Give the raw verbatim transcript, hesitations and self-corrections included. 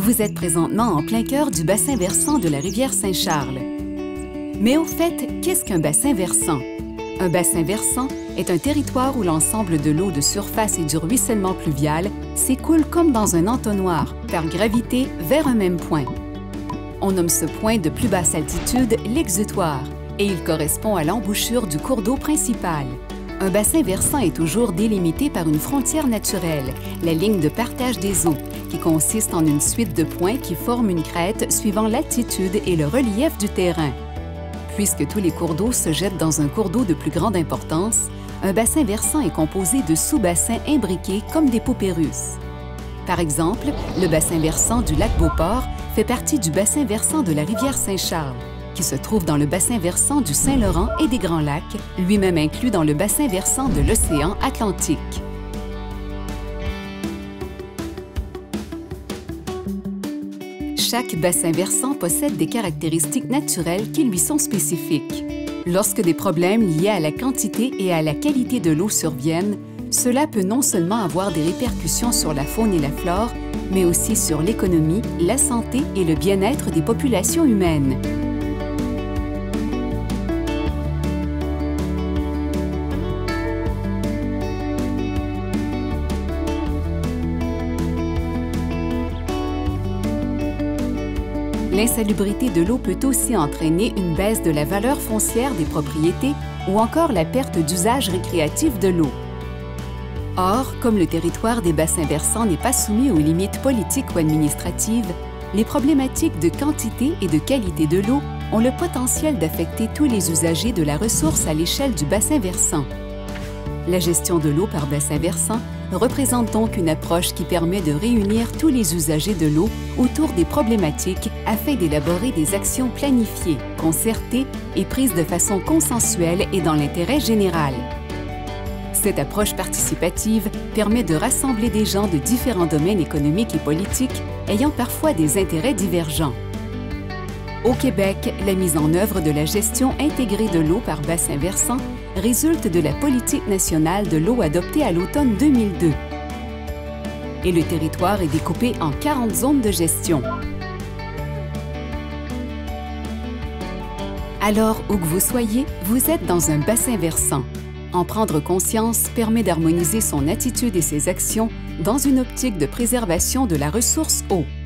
Vous êtes présentement en plein cœur du bassin versant de la rivière Saint-Charles. Mais au fait, qu'est-ce qu'un bassin versant? Un bassin versant est un territoire où l'ensemble de l'eau de surface et du ruissellement pluvial s'écoule comme dans un entonnoir, par gravité, vers un même point. On nomme ce point de plus basse altitude l'exutoire, et il correspond à l'embouchure du cours d'eau principal. Un bassin versant est toujours délimité par une frontière naturelle, la ligne de partage des eaux, qui consiste en une suite de points qui forment une crête suivant l'altitude et le relief du terrain. Puisque tous les cours d'eau se jettent dans un cours d'eau de plus grande importance, un bassin versant est composé de sous-bassins imbriqués comme des poupées russes. Par exemple, le bassin versant du lac Beauport fait partie du bassin versant de la rivière Saint-Charles, qui se trouve dans le bassin versant du Saint-Laurent et des Grands Lacs, lui-même inclus dans le bassin versant de l'océan Atlantique. Chaque bassin versant possède des caractéristiques naturelles qui lui sont spécifiques. Lorsque des problèmes liés à la quantité et à la qualité de l'eau surviennent, cela peut non seulement avoir des répercussions sur la faune et la flore, mais aussi sur l'économie, la santé et le bien-être des populations humaines. L'insalubrité de l'eau peut aussi entraîner une baisse de la valeur foncière des propriétés ou encore la perte d'usage récréatif de l'eau. Or, comme le territoire des bassins versants n'est pas soumis aux limites politiques ou administratives, les problématiques de quantité et de qualité de l'eau ont le potentiel d'affecter tous les usagers de la ressource à l'échelle du bassin versant. La gestion de l'eau par bassin versant représente donc une approche qui permet de réunir tous les usagers de l'eau autour des problématiques afin d'élaborer des actions planifiées, concertées et prises de façon consensuelle et dans l'intérêt général. Cette approche participative permet de rassembler des gens de différents domaines économiques et politiques ayant parfois des intérêts divergents. Au Québec, la mise en œuvre de la gestion intégrée de l'eau par bassin versant résulte de la politique nationale de l'eau adoptée à l'automne deux mille deux. Et le territoire est découpé en quarante zones de gestion. Alors, où que vous soyez, vous êtes dans un bassin versant. En prendre conscience permet d'harmoniser son attitude et ses actions dans une optique de préservation de la ressource eau.